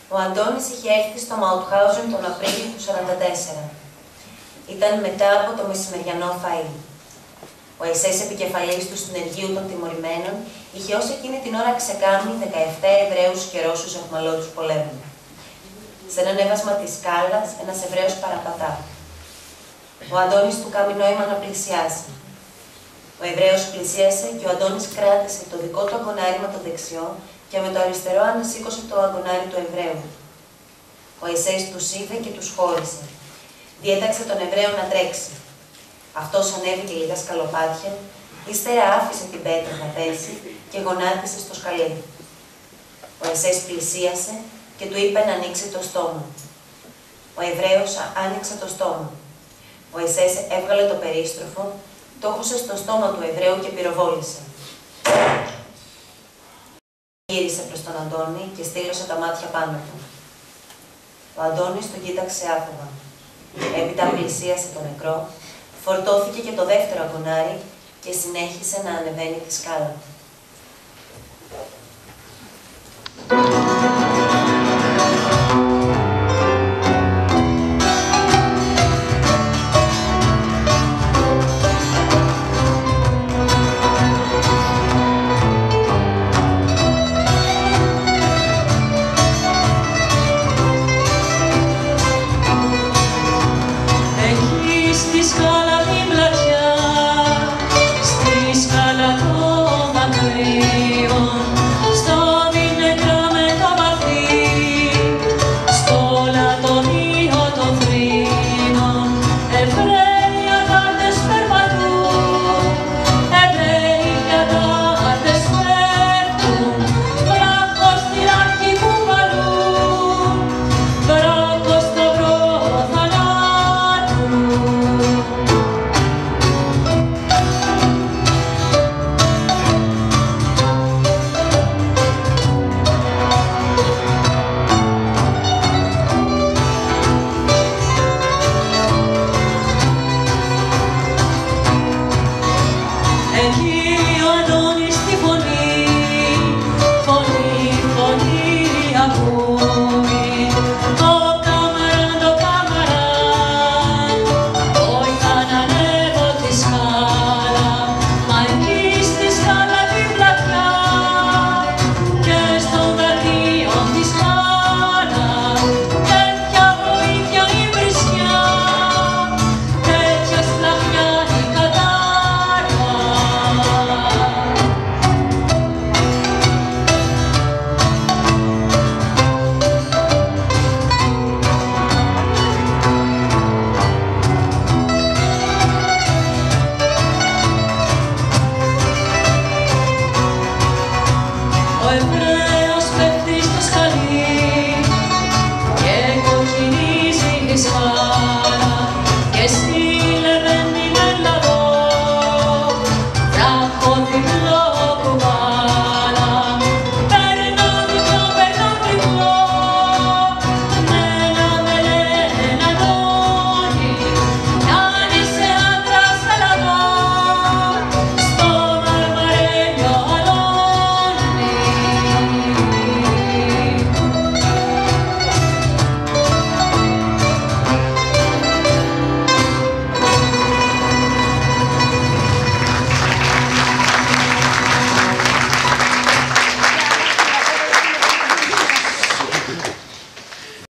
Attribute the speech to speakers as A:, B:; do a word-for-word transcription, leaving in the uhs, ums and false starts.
A: Ο Αντώνης είχε έρθει στο Μαουτχάουζεν τον Απρίλιο του σαράντα τέσσερα. Ήταν μετά από το μεσημεριανό φαΐ. Ο εσές επικεφαλής του συνεργείου των τιμωρημένων είχε ως εκείνη την ώρα ξεκάμει δεκαεπτά Εβραίους και Ρώσους αιχμαλώτους πολέμου. Σε έναν έβασμα της σκάλας, ένας Εβραίος παραπατά. Ο Αντώνης του κάνει νόημα να πλησιάσει. Ο Εβραίος πλησίασε και ο Αντώνης κράτησε το δικό του αγκονάρι με το δεξιό και με το αριστερό ανασήκωσε το αγκονάρι του Εβραίου. Ο εσές τους είδε και τους χώρισε. Διέταξε τον Εβραίο να τρέξει. Αυτός ανέβηκε λίγα σκαλοπάτια, ύστερα άφησε την πέτρα να πέσει και γονάτισε στο σκαλί. Ο εσές πλησίασε και του είπε να ανοίξει το στόμα. Ο Εβραίος άνοιξε το στόμα. Ο εσές έβγαλε το περίστροφο, το έχωσε στο στόμα του Εβραίου και πυροβόλησε. Γύρισε προς τον Αντώνη και στήλωσε τα μάτια πάνω του. Ο Αντώνης τον κοίταξε άφοβα. Έπειτα πλησίασε τον νεκρό, φορτώθηκε και το δεύτερο αγκονάρι και συνέχισε να ανεβαίνει τη σκάλα.